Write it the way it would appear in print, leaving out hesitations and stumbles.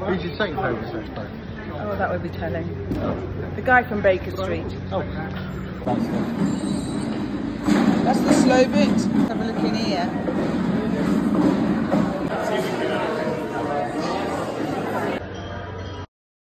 Who's your second favourite sex boat? Oh, that would be telling. The guy from Baker Street. Oh. That's the slow bit. Have a look in here.